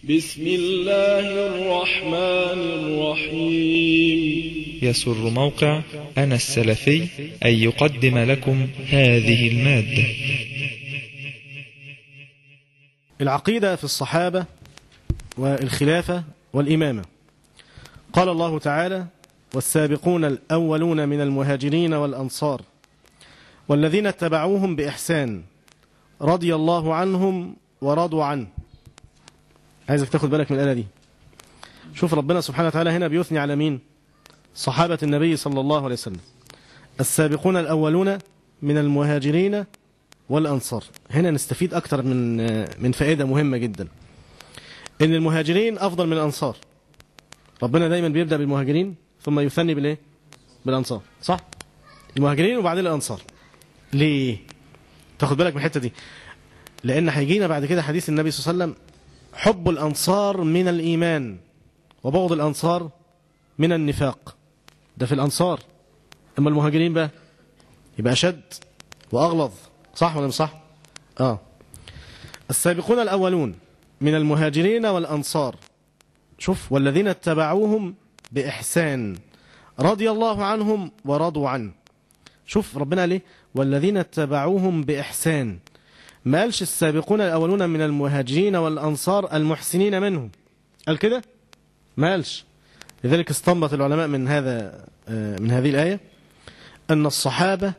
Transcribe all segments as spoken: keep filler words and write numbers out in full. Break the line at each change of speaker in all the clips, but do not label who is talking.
بسم الله الرحمن الرحيم.
يسر موقع أنا السلفي أن يقدم لكم هذه المادة.
العقيدة في الصحابة والخلافة والإمامة. قال الله تعالى: والسابقون الأولون من المهاجرين والأنصار والذين اتبعوهم بإحسان رضي الله عنهم ورضوا عنه. عايزك تاخد بالك من الآية دي. شوف ربنا سبحانه وتعالى هنا بيثني على مين؟ صحابة النبي صلى الله عليه وسلم. السابقون الأولون من المهاجرين والأنصار. هنا نستفيد أكتر من من فائدة مهمة جدا، إن المهاجرين أفضل من الأنصار. ربنا دايما بيبدأ بالمهاجرين ثم يثني بالإيه؟ بالأنصار، صح؟ المهاجرين وبعدين الأنصار. ليه؟ تاخد بالك من الحتة دي، لأن هيجينا بعد كده حديث النبي صلى الله عليه وسلم: حب الأنصار من الإيمان وبغض الأنصار من النفاق. ده في الأنصار. أما المهاجرين بقى يبقى أشد وأغلظ، صح ولا مش صح؟ آه. السابقون الأولون من المهاجرين والأنصار، شوف، والذين اتبعوهم بإحسان رضي الله عنهم ورضوا عنه. شوف ربنا قال ايه؟ والذين اتبعوهم بإحسان. ما قالش السابقون الأولون من المهاجرين والأنصار المحسنين منهم، قال كده؟ ما قالش. لذلك استنبط العلماء من هذا من هذه الآية أن الصحابة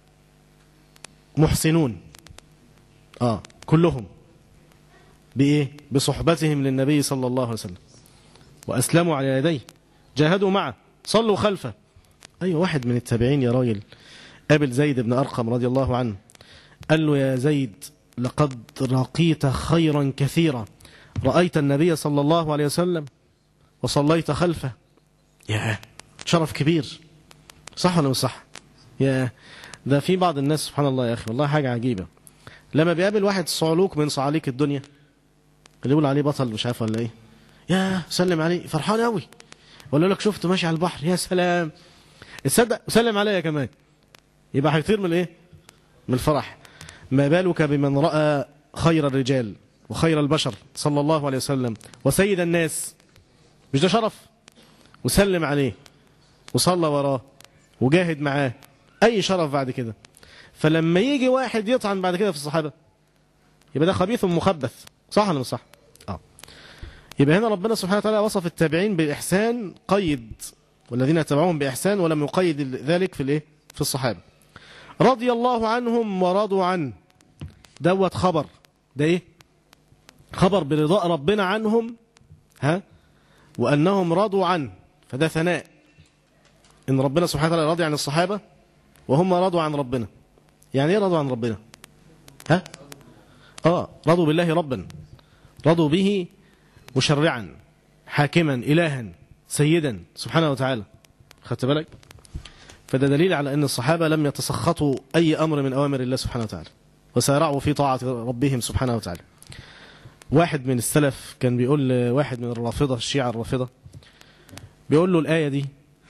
محسنون، آه كلهم، بإيه؟ بصحبتهم للنبي صلى الله عليه وسلم، وأسلموا على يديه، جاهدوا معه، صلوا خلفه. أيوة، واحد من التابعين يا راجل قابل زيد بن أرقم رضي الله عنه، قال له: يا زيد، لقد رقيت خيرا كثيرا، رأيت النبي صلى الله عليه وسلم وصليت خلفه. يا شرف كبير، صح ولا مش صح؟ يا ده في بعض الناس سبحان الله يا أخي، والله حاجة عجيبة، لما بيقابل واحد صعلوك من صعاليك الدنيا اللي يقول عليه بطل مش عارف ولا ايه، يا سلم عليه، فرحان قوي، ولا لك شفته ماشي على البحر، يا سلام، تصدق سلم عليا كمان، يبقى هيطير من ايه؟ من الفرح. ما بالك بمن رأى خير الرجال وخير البشر صلى الله عليه وسلم وسيد الناس، مش ده شرف؟ وسلم عليه وصلى وراه وجاهد معاه، أي شرف بعد كده. فلما يجي واحد يطعن بعد كده في الصحابة يبقى ده خبيث مخبث، صح ولا مش صح؟ اه. يبقى هنا ربنا سبحانه وتعالى وصف التابعين بالإحسان، قيد والذين اتبعوهم بإحسان، ولم يقيد ذلك في الايه؟ في الصحابة. رضي الله عنهم ورضوا عنه، دوت خبر، ده ايه؟ خبر برضاء ربنا عنهم، ها، وأنهم رضوا عنه، فده ثناء، إن ربنا سبحانه وتعالى راضي عن الصحابة وهم رضوا عن ربنا. يعني ايه رضوا عن ربنا؟ ها؟ آه رضوا بالله ربا، رضوا به مشرعا، حاكما، إلها، سيدا سبحانه وتعالى. خدت بالك؟ فده دليل على أن الصحابة لم يتسخطوا أي أمر من أوامر الله سبحانه وتعالى، وسارعوا في طاعة ربهم سبحانه وتعالى. واحد من السلف كان بيقول لواحد من الرافضة، الشيعة الرافضة، بيقول له الآية دي: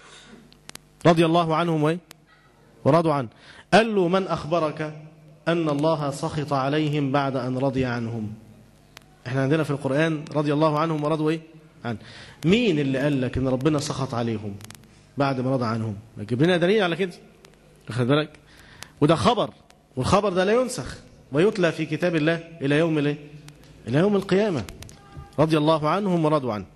رضي الله عنهم ورضوا عنه، قال له: من أخبرك أن الله سخط عليهم بعد أن رضي عنهم؟ احنا عندنا في القرآن رضي الله عنهم ورضوا ايه؟ عنه. مين اللي قال لك ان ربنا سخط عليهم بعد ما رضى عنهم؟ جيب لنا دليل على كده. واخد بالك؟ وده خبر، والخبر ده لا ينسخ ويتلى في كتاب الله الى يوم الايه؟ الى يوم القيامة. رضي الله عنهم ورضوا عنه.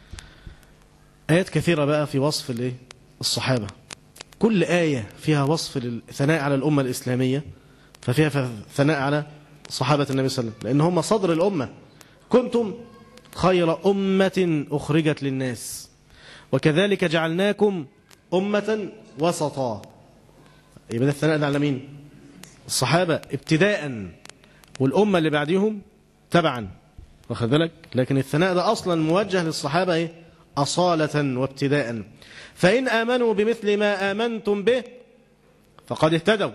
آيات كثيرة بقى في وصف الايه؟ الصحابة. كل آية فيها وصف الثناء على الأمة الإسلامية، ففيها ثناء على صحابة النبي صلى الله عليه وسلم، لأن هم صدر الأمة. كنتم خير أمة أخرجت للناس وكذلك جعلناكم أمة وسطا. يبقى ده الثناء ده على مين؟ الصحابة ابتداء، والأمة اللي بعدهم تبعا. واخد بالك؟ لكن الثناء ده أصلا موجه للصحابة ايه؟ أصالة وابتداء. فإن آمنوا بمثل ما آمنتم به فقد اهتدوا.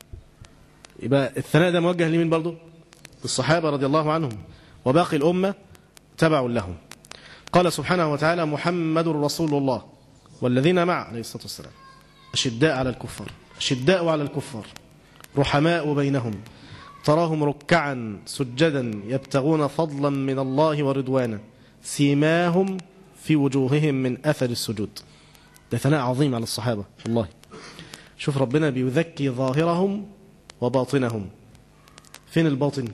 يبقى الثناء ده موجه لمين برضو؟ الصحابة رضي الله عنهم، وباقي الأمة تبع لهم. قال سبحانه وتعالى: محمد رسول الله والذين معه عليه الصلاة والسلام أشداء على الكفار، أشداء على الكفار رحماء بينهم، تراهم ركعا سجدا يبتغون فضلا من الله ورضوانا سيماهم في وجوههم من أثر السجود. ده ثناء عظيم على الصحابة والله. شوف ربنا بيذكي ظاهرهم وباطنهم. فين الباطن؟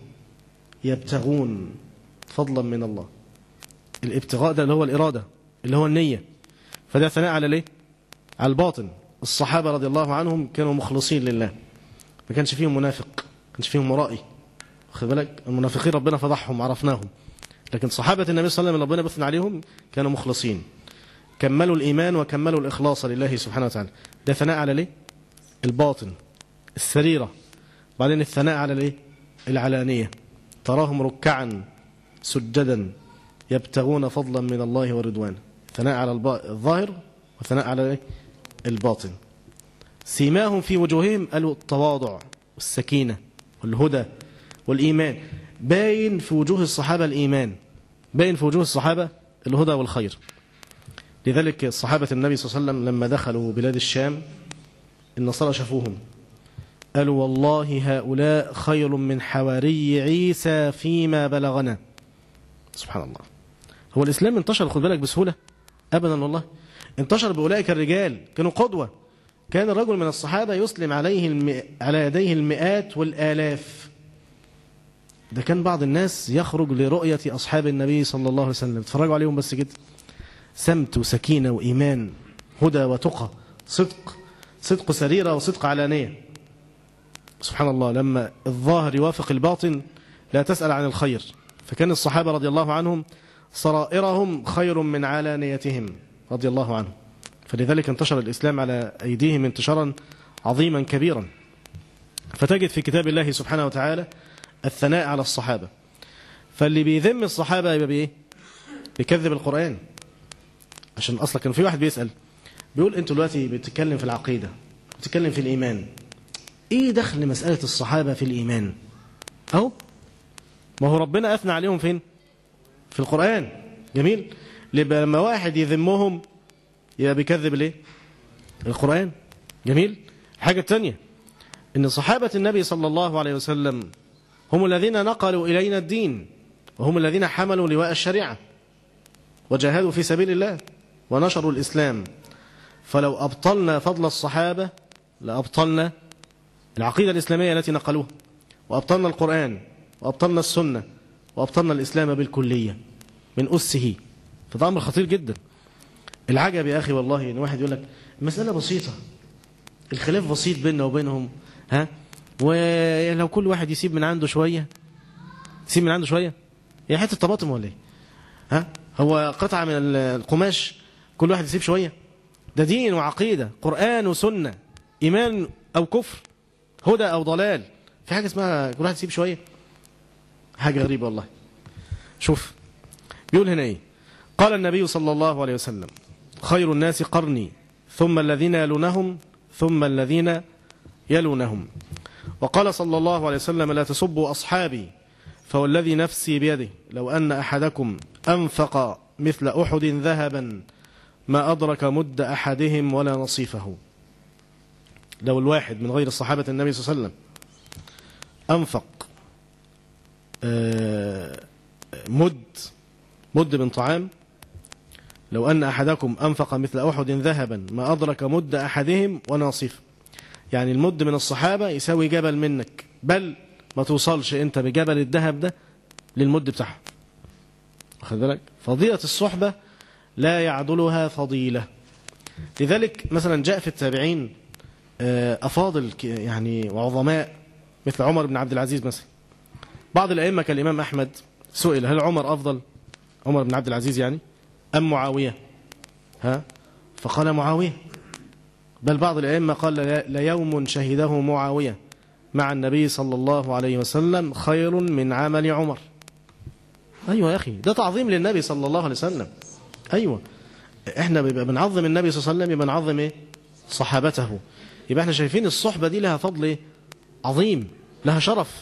يبتغون فضلا من الله. الابتغاء ده اللي هو الإرادة، اللي هو النية. فده ثناء على ليه؟ على الباطن. الصحابة رضي الله عنهم كانوا مخلصين لله، ما كانش فيهم منافق، ما كانش فيهم مرائي. خد بالك، المنافقين ربنا فضحهم عرفناهم، لكن صحابة النبي صلى الله عليه وسلم ربنا بثنى عليهم كانوا مخلصين، كملوا الإيمان وكملوا الإخلاص لله سبحانه وتعالى. ده ثناء على ليه؟ الباطن، السريرة. بعدين الثناء على ليه؟ العلانية. تراهم ركعا سجدا يبتغون فضلا من الله ورضوانه. ثناء على الظاهر وثناء على الباطن. سيماهم في وجوههم قالوا التواضع والسكينة والهدى والإيمان. باين في وجوه الصحابة الإيمان، باين في وجوه الصحابة الهدى والخير. لذلك صحابة النبي صلى الله عليه وسلم لما دخلوا بلاد الشام النصارى شافوهم قالوا والله هؤلاء خير من حواري عيسى فيما بلغنا. سبحان الله. هو الإسلام انتشر خد بالك بسهولة؟ أبدا والله. انتشر بأولئك الرجال كانوا قدوة. كان الرجل من الصحابة يسلم عليه الم... على يديه المئات والآلاف. ده كان بعض الناس يخرج لرؤية أصحاب النبي صلى الله عليه وسلم، تفرجوا عليهم بس كده. سمت وسكينة وإيمان، هدى وتقى، صدق، صدق سريرة وصدق علانية. سبحان الله. لما الظاهر يوافق الباطن لا تسأل عن الخير. فكان الصحابة رضي الله عنهم سرائرهم خير من علانيتهم رضي الله عنهم. فلذلك انتشر الإسلام على أيديهم انتشارا عظيما كبيرا. فتجد في كتاب الله سبحانه وتعالى الثناء على الصحابة. فاللي بيذم الصحابة يبقى بإيه؟ بيكذب القرآن. عشان أصلا كان في واحد بيسأل بيقول أنتوا دلوقتي بتتكلم في العقيدة، بتتكلم في الإيمان، إيه دخل مسألة الصحابة في الإيمان؟ أهو ما هو ربنا أثنى عليهم فين؟ في القرآن. جميل. لما واحد يذمهم يبقى بيكذب ليه؟ القرآن. جميل. الحاجة الثانية إن صحابة النبي صلى الله عليه وسلم هم الذين نقلوا إلينا الدين، وهم الذين حملوا لواء الشريعة وجاهدوا في سبيل الله ونشروا الإسلام. فلو أبطلنا فضل الصحابة لأبطلنا العقيدة الإسلامية التي نقلوها، وأبطلنا القرآن، وأبطلنا السنة، وأبطلنا الإسلام بالكلية من أسه. فده أمر خطير جدا. العجب يا أخي والله إن واحد يقول لك المسألة بسيطة، الخلاف بسيط بيننا وبينهم، ها، ولو كل واحد يسيب من عنده شوية، يسيب من عنده شوية، هي حتة طماطم ولا إيه؟ ها، هو قطعة من القماش كل واحد يسيب شوية؟ ده دين وعقيدة، قرآن وسنة، إيمان أو كفر، هدى أو ضلال. في حاجة اسمها كل واحد يسيب شوية؟ حاجة غريبة والله. شوف بيقول هنا إيه؟ قال النبي صلى الله عليه وسلم خير الناس قرني ثم الذين يلونهم ثم الذين يلونهم. وقال صلى الله عليه وسلم لا تسبوا أصحابي فوالذي نفسي بيده لو أن أحدكم أنفق مثل أحد ذهبا ما أدرك مد أحدهم ولا نصيفه. لو الواحد من غير صحابة النبي صلى الله عليه وسلم أنفق مد مد من طعام، لو أن أحدكم أنفق مثل أحد ذهبا ما أدرك مد أحدهم ونصيفه، يعني المد من الصحابة يساوي جبل منك، بل ما توصلش أنت بجبل الذهب ده للمد بتاعه. واخد بالك؟ فضيلة الصحبة لا يعدلها فضيلة. لذلك مثلا جاء في التابعين أفاضل يعني وعظماء مثل عمر بن عبد العزيز مثلا. بعض الأئمة كالإمام أحمد سئل هل عمر أفضل، عمر بن عبد العزيز يعني، أم معاوية؟ ها؟ فقال معاوية. بل بعض الأئمة قال ليوم شهده معاوية مع النبي صلى الله عليه وسلم خير من عمل عمر. أيوة يا أخي، ده تعظيم للنبي صلى الله عليه وسلم. أيوة، إحنا بيبقى بنعظم النبي صلى الله عليه وسلم، يبقى نعظم إيه؟ صحابته. يبقى إحنا شايفين الصحبة دي لها فضل إيه؟ عظيم، لها شرف.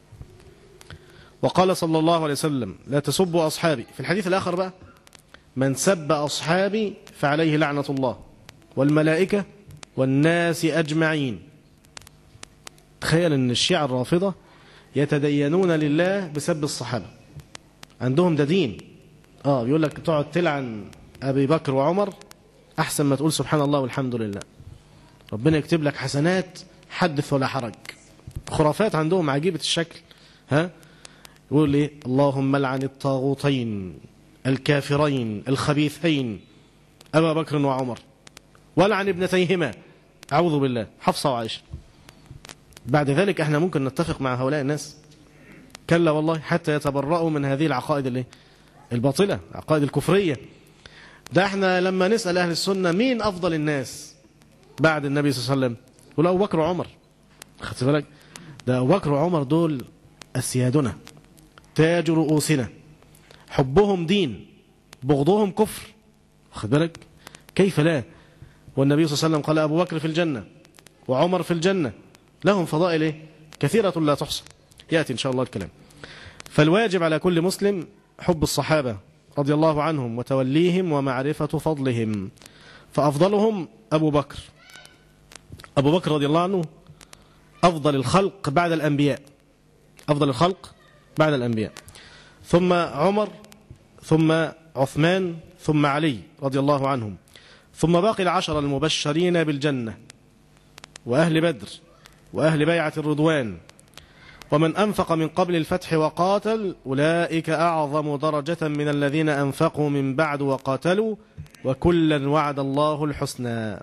وقال صلى الله عليه وسلم لا تسبوا أصحابي. في الحديث الآخر بقى من سب أصحابي فعليه لعنة الله والملائكة والناس أجمعين. تخيل أن الشيعة الرافضة يتدينون لله بسب الصحابة، عندهم ده دين. اه بيقول لك تقعد تلعن ابي بكر وعمر احسن ما تقول سبحان الله والحمد لله. ربنا يكتب لك حسنات حدث ولا حرج. خرافات عندهم عجيبة الشكل. ها يقول ايه؟ اللهم لعن الطاغوتين الكافرين الخبيثين ابا بكر وعمر ولعن ابنتيهما، اعوذ بالله، حفصة وعائشة. بعد ذلك احنا ممكن نتفق مع هؤلاء الناس؟ كلا والله، حتى يتبرؤوا من هذه العقائد اللي الباطلة، العقائد الكفرية. ده احنا لما نسأل اهل السنة مين افضل الناس بعد النبي صلى الله عليه وسلم، يقول ابو بكر وعمر. خدت بالك؟ ده ابو بكر وعمر دول اسيادنا، تاج رؤوسنا، حبهم دين، بغضهم كفر. خد بالك؟ كيف لا؟ والنبي صلى الله عليه وسلم قال ابو بكر في الجنة وعمر في الجنة، لهم فضائل ايه؟ كثيرة لا تحصى، يأتي إن شاء الله الكلام. فالواجب على كل مسلم حب الصحابة رضي الله عنهم وتوليهم ومعرفة فضلهم. فأفضلهم أبو بكر. أبو بكر رضي الله عنه أفضل الخلق بعد الأنبياء، أفضل الخلق بعد الأنبياء، ثم عمر، ثم عثمان، ثم علي رضي الله عنهم، ثم باقي العشر المبشرين بالجنة وأهل بدر وأهل بيعة الرضوان، ومن أنفق من قبل الفتح وقاتل أولئك أعظم درجة من الذين أنفقوا من بعد وقاتلوا وكلا وعد الله الحسنى.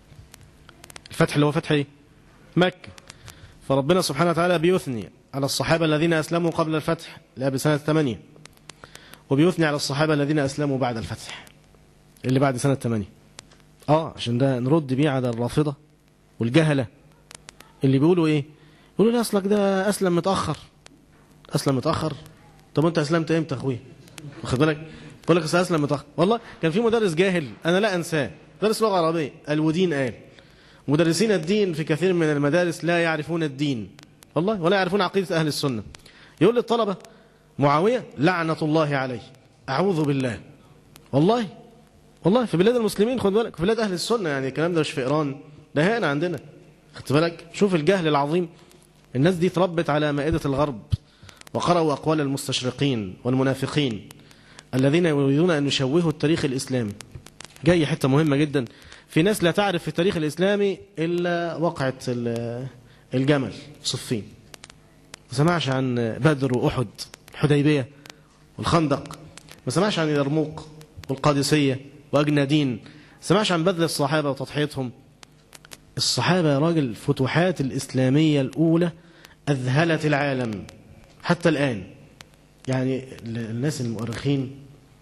الفتح اللي هو فتح مكة، فربنا سبحانه وتعالى بيثني على الصحابة الذين أسلموا قبل الفتح لا بسنة ثمانية، وبيثني على الصحابة الذين أسلموا بعد الفتح اللي بعد سنة ثمانية. آه عشان ده نرد بيه على الرافضة والجهلة اللي بيقولوا إيه؟ يقولوا لي أصلك ده أسلم متأخر. أسلم متأخر؟ طب أنت أسلمت إمتى أخوي؟ واخد بالك؟ يقول لك أسلم متأخر. والله كان في مدرس جاهل أنا لا أنساه، مدرس لغة عربية الودين قال مدرسين الدين في كثير من المدارس لا يعرفون الدين والله، ولا يعرفون عقيدة أهل السنة. يقول للطلبة معاوية لعنة الله عليه، أعوذ بالله. والله والله في بلاد المسلمين، خد بالك، في بلاد أهل السنة، يعني الكلام ده مش في إيران، ده هنا عندنا. خدت بالك؟ شوف الجهل العظيم. الناس دي تربت على مائدة الغرب وقرأوا أقوال المستشرقين والمنافقين الذين يريدون أن يشوهوا التاريخ الإسلامي. جاي حتة مهمة جدا، في ناس لا تعرف في التاريخ الإسلامي إلا وقعة الجمل صفين، ما سمعش عن بدر وأحد الحديبية والخندق، ما سمعش عن اليرموك والقادسية وأجنادين، ما سمعش عن بذل الصحابة وتضحيتهم. الصحابة يا راجل الفتوحات الإسلامية الأولى أذهلت العالم حتى الآن. يعني الناس المؤرخين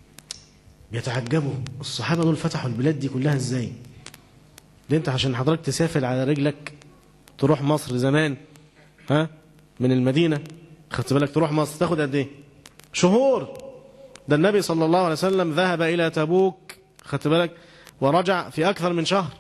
بيتعجبوا الصحابة دول فتحوا البلاد دي كلها ازاي. ده انت عشان حضرتك تسافر على رجلك تروح مصر زمان، ها، من المدينة، خدت بالك، تروح مصر تاخد قد ايه؟ شهور. ده النبي صلى الله عليه وسلم ذهب إلى تبوك، خدت بالك، ورجع في أكثر من شهر.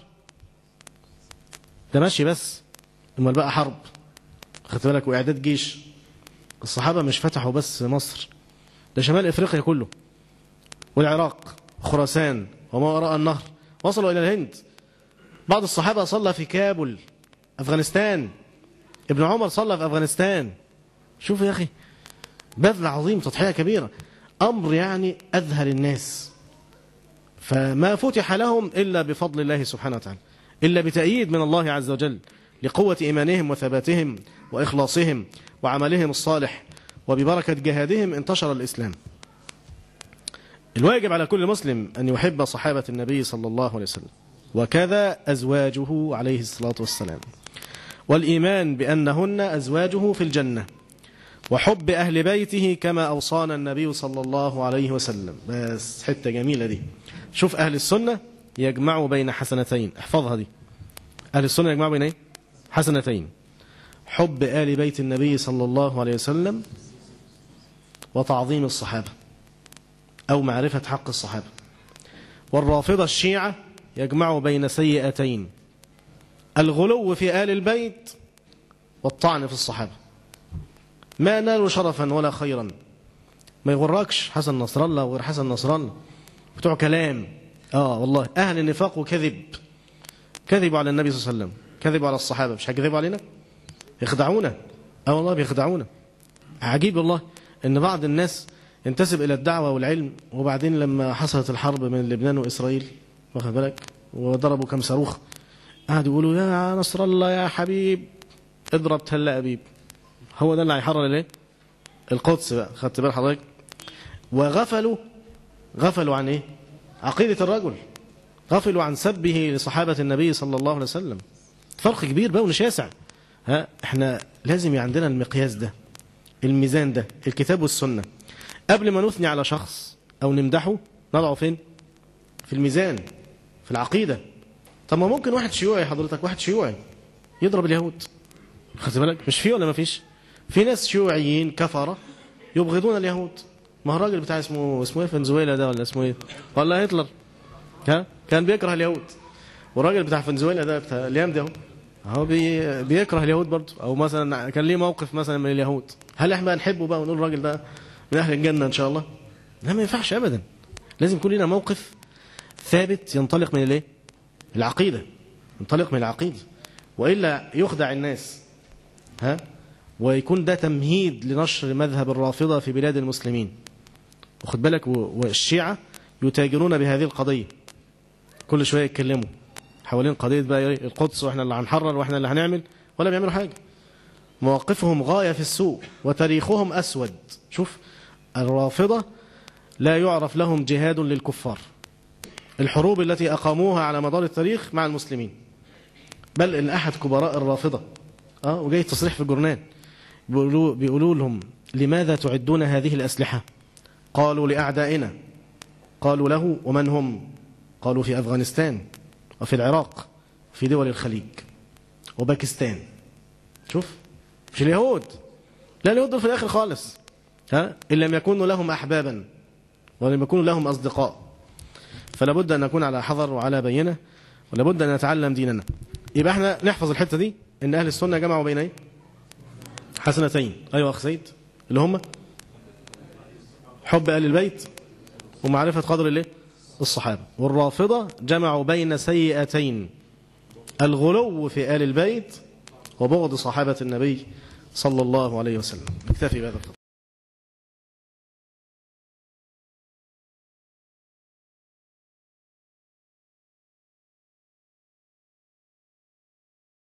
ده ماشي بس، امال بقى حرب، خدت بالك، وإعداد جيش. الصحابة مش فتحوا بس مصر، ده شمال إفريقيا كله والعراق خراسان وما وراء النهر، وصلوا إلى الهند. بعض الصحابة صلى في كابول أفغانستان، ابن عمر صلى في أفغانستان. شوف يا أخي، بذل عظيم، تضحية كبيرة، أمر يعني أذهل الناس. فما فتح لهم إلا بفضل الله سبحانه وتعالى، إلا بتأييد من الله عز وجل لقوة إيمانهم وثباتهم وإخلاصهم وعملهم الصالح، وببركة جهادهم انتشر الإسلام. الواجب على كل مسلم أن يحب صحابة النبي صلى الله عليه وسلم، وكذا أزواجه عليه الصلاة والسلام، والإيمان بأنهن أزواجه في الجنة، وحب أهل بيته كما أوصانا النبي صلى الله عليه وسلم. بس حتة جميلة دي. شوف أهل السنة يجمعوا بين حسنتين، احفظها دي. أهل السنة يجمعوا بين ايه؟ حسنتين: حب آل بيت النبي صلى الله عليه وسلم، وتعظيم الصحابة أو معرفة حق الصحابة. والرافضة الشيعة يجمعوا بين سيئتين: الغلو في آل البيت والطعن في الصحابة. ما نالوا شرفا ولا خيرا. ما يغركش حسن نصر الله وغير حسن نصر الله، بتوع كلام. آه والله أهل النفاق وكذب، كذبوا على النبي صلى الله عليه وسلم، كذبوا على الصحابة، مش هيكذبوا علينا؟ يخدعونا. آه والله بيخدعونا. عجيب والله إن بعض الناس ينتسب إلى الدعوة والعلم، وبعدين لما حصلت الحرب بين لبنان وإسرائيل واخد بالك وضربوا كم صاروخ، قعدوا يقولوا يا نصر الله يا حبيب اضرب تل أبيب. هو ده اللي هيحرر الايه؟ القدس بقى. خدت بال حضرتك؟ وغفلوا غفلوا عن ايه؟ عقيدة الرجل، غفلوا عن سبه لصحابة النبي صلى الله عليه وسلم. فرق كبير بقى ونشاسع. ها احنا لازم عندنا المقياس ده، الميزان ده، الكتاب والسنة. قبل ما نثني على شخص او نمدحه نضعه فين؟ في الميزان، في العقيدة. طب ما ممكن واحد شيوعي حضرتك، واحد شيوعي يضرب اليهود، خدت بالك؟ مش فيه ولا ما فيش؟ في ناس شيوعيين كفرة يبغضون اليهود. ما هو الراجل بتاع اسمه اسمه ايه فنزويلا ده ولا اسمه ايه؟ ولا هتلر؟ ها؟ كان بيكره اليهود. والراجل بتاع فنزويلا ده بتاع الايام ده اهو بي بيكره اليهود برضه، او مثلا كان ليه موقف مثلا من اليهود. هل احنا نحبه بقى ونقول الراجل ده من اهل الجنة ان شاء الله؟ لا، ما ينفعش ابدا. لازم يكون لنا موقف ثابت ينطلق من الايه؟ العقيدة، ينطلق من العقيدة، والا يخدع الناس. ها؟ ويكون ده تمهيد لنشر مذهب الرافضة في بلاد المسلمين. وخد بالك، والشيعة يتاجرون بهذه القضية، كل شوية يتكلموا حوالين قضية بقى القدس، واحنا اللي هنحرر واحنا اللي هنعمل، ولا بيعملوا حاجة. مواقفهم غاية في السوء وتاريخهم أسود. شوف الرافضة لا يعرف لهم جهاد للكفار. الحروب التي أقاموها على مدار التاريخ مع المسلمين، بل إن أحد كبراء الرافضة اه وجاي تصريح في الجورنال بيقولوا, بيقولوا لهم لماذا تعدون هذه الأسلحة؟ قالوا لأعدائنا. قالوا له ومن هم؟ قالوا في أفغانستان وفي العراق في دول الخليج وباكستان. شوف، مش اليهود، لا، اليهود دول في الآخر خالص. ها؟ إن لم يكونوا لهم أحبابا ولم يكونوا لهم أصدقاء. فلا بد أن نكون على حذر وعلى بينة، ولا بد أن نتعلم ديننا. يبقى احنا نحفظ الحتة دي، إن أهل السنة جمعوا بين ايه؟ حسنتين. أيوة أخ سيد، اللي هم حب آل البيت ومعرفة قدر الايه؟ الصحابة. والرافضة جمعوا بين سيئتين، الغلو في آل البيت وبغض صحابة النبي صلى الله عليه وسلم. اكتفي بهذا القدر.